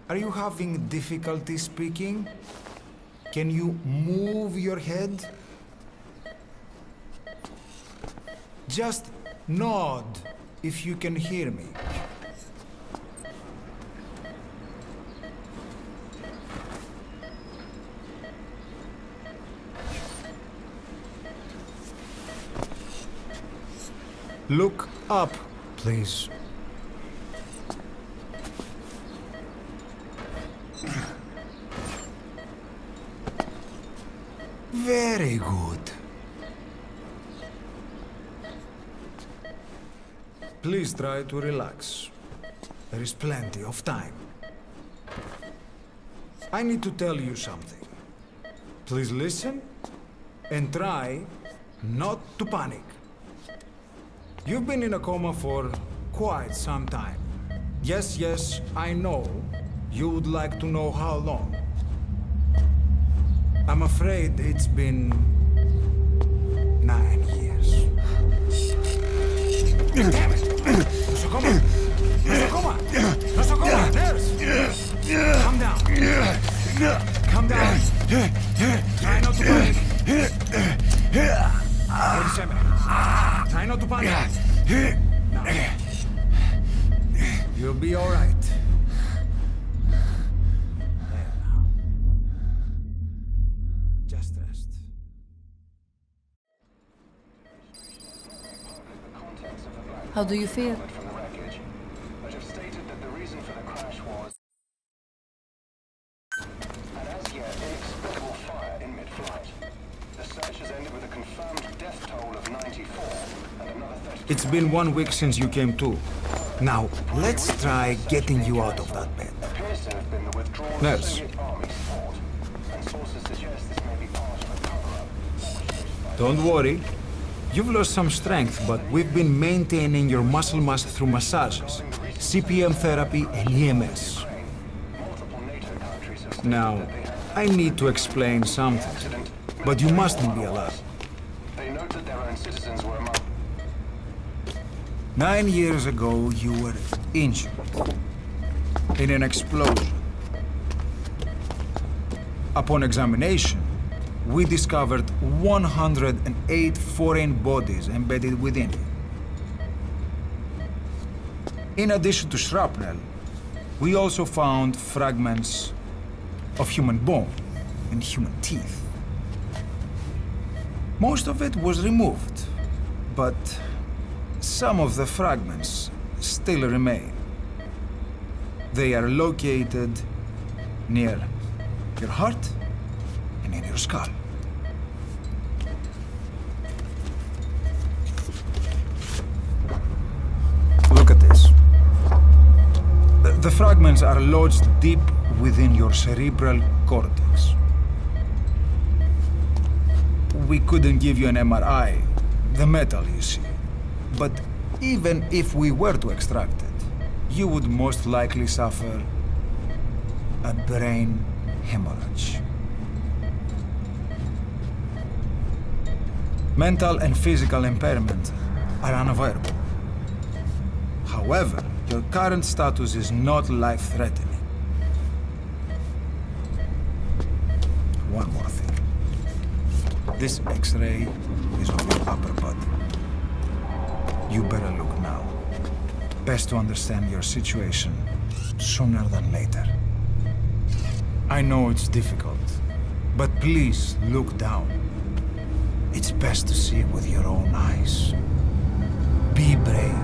Are you having difficulty speaking? Can you move your head? Just nod if you can hear me. Look up, please. Very good. Please try to relax. There is plenty of time. I need to tell you something. Please listen and try not to panic. You've been in a coma for quite some time. Yes, I know. You would like to know how long. I'm afraid it's been 9 years. Damn it! Nosocoma! Nosocoma! Nosocoma! Nurse! Calm down. Calm down. Try not to panic. Wait a minute. Try not to panic. Now. You'll be all right. Just rest. How do you feel? It's been 1 week since you came to. Now, let's try getting you out of that bed. Nurse. Don't worry. You've lost some strength, but we've been maintaining your muscle mass through massages, CPM therapy, and EMS. Now, I need to explain something, but you mustn't be alarmed. 9 years ago, you were injured in an explosion. Upon examination, we discovered 108 foreign bodies embedded within you. In addition to shrapnel, we also found fragments of human bone and human teeth. Most of it was removed, but some of the fragments still remain. They are located near your heart and in your skull. Look at this. The fragments are lodged deep within your cerebral cortex. We couldn't give you an MRI, the metal, you see. But even if we were to extract it, you would most likely suffer a brain hemorrhage. Mental and physical impairment are unavoidable. However, your current status is not life-threatening. One more thing. This X-ray is of your upper body. You better look now. Best to understand your situation sooner than later. I know it's difficult, but please look down. It's best to see it with your own eyes. Be brave.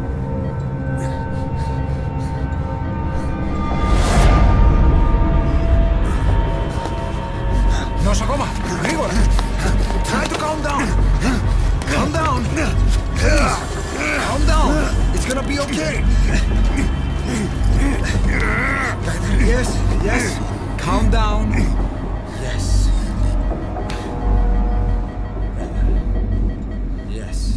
Nosocoma! Grigor! Try to calm down! Calm down! Please! Calm down! It's gonna be okay! Yes! Calm down! Yes. Yes.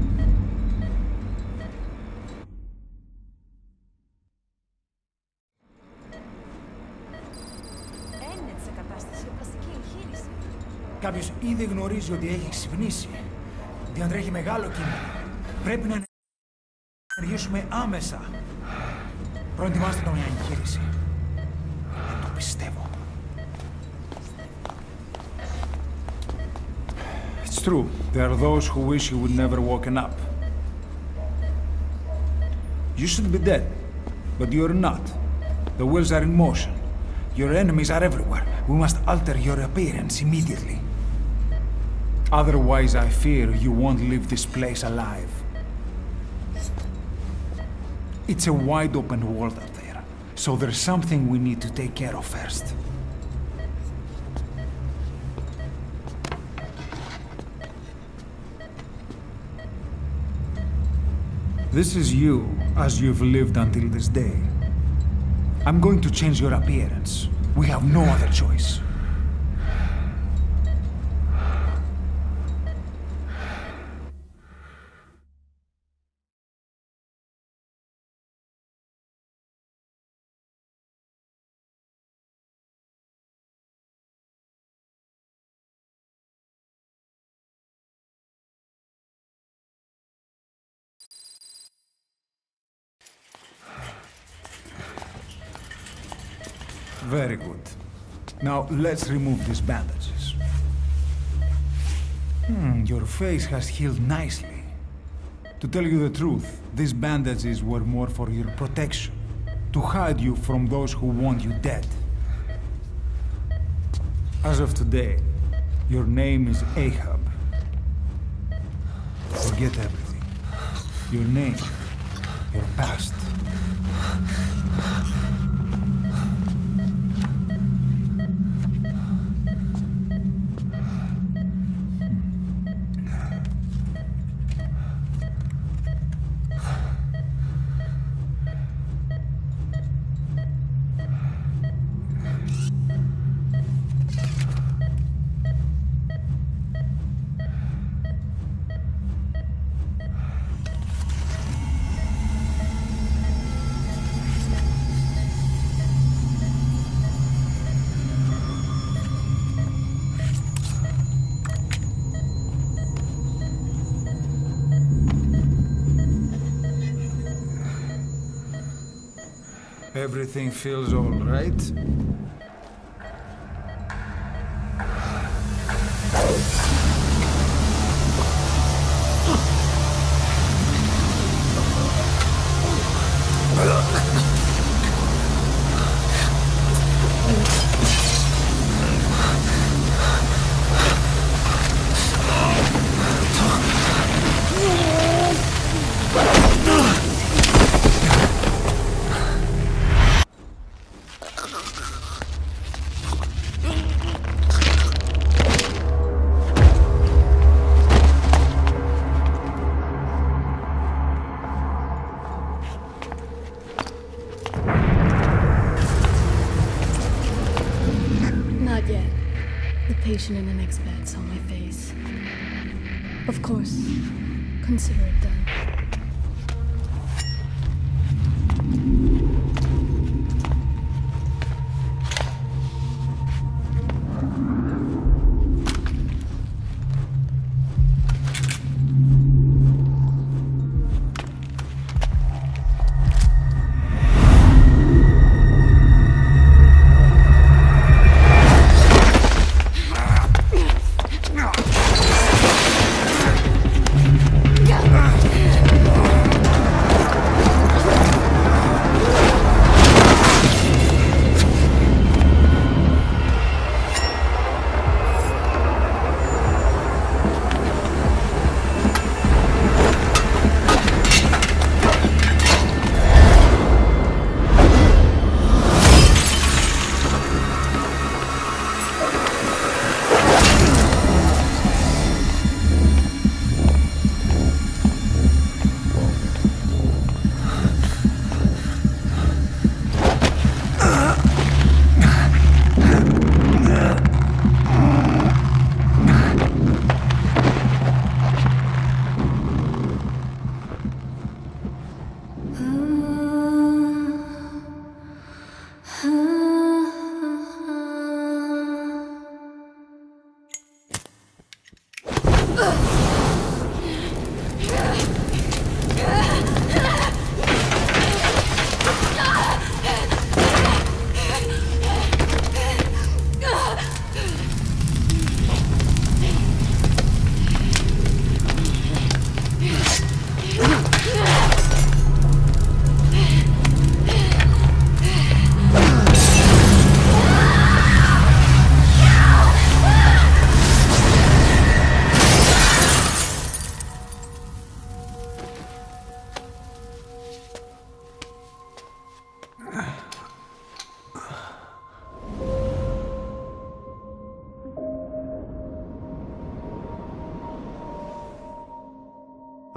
Κάποιος ήδη γνωρίζει ότι έχει ξυπνήσει. Διαντρέχει μεγάλο κίνδυνο. Πρέπει να ενεργήσουμε άμεσα. Προετοιμάστε το μια εγχείρηση. true. There are those who wish you would never woken up. You should be dead, but you're not. The wheels are in motion. Your enemies are everywhere. We must alter your appearance immediately. Otherwise, I fear you won't leave this place alive. It's a wide open world out there, so there's something we need to take care of first. This is you, as you've lived until this day. I'm going to change your appearance. We have no other choice. Very good. Now, let's remove these bandages. Your face has healed nicely. To tell you the truth, these bandages were more for your protection, to hide you from those who want you dead. As of today, your name is Ahab. Forget everything. Your name, your past. Everything feels all right? Patient in the next bed saw my face. Of course, consider it done.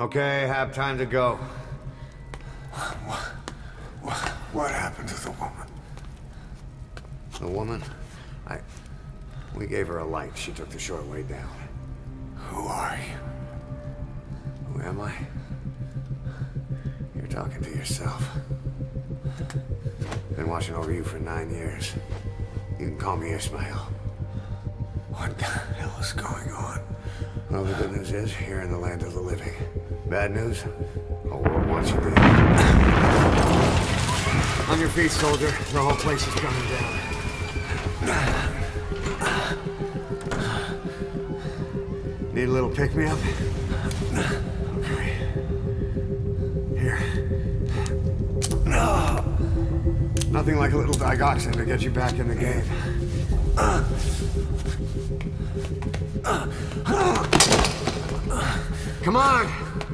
Okay, have time to go. What happened to the woman? The woman? We gave her a light. She took the short way down. Who are you? Who am I? You're talking to yourself. Been watching over you for 9 years. You can call me Ishmael. What the hell is going on? Well, the good news is, you're in the land of the living. Bad news? The world wants you dead. On your feet, soldier. The whole place is coming down. Need a little pick-me-up? Okay. Here. Nothing like a little digoxin to get you back in the game. Come on!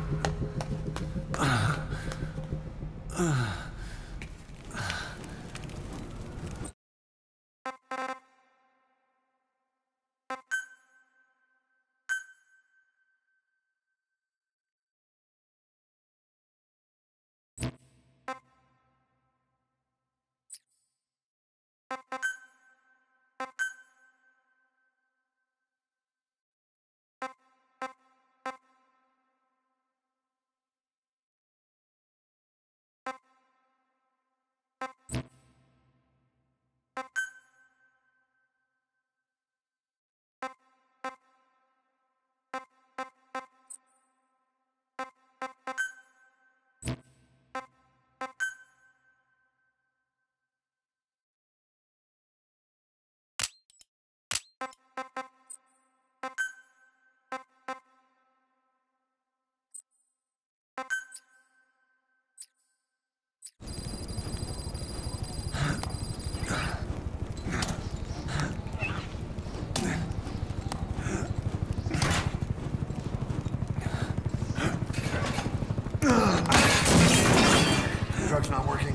Drug's not working.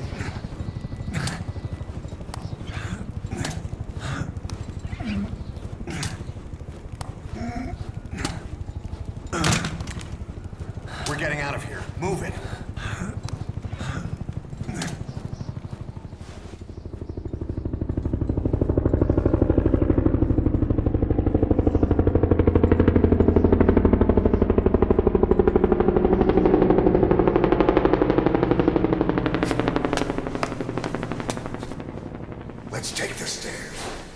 We're getting out of here. Move it. Let's take the stairs.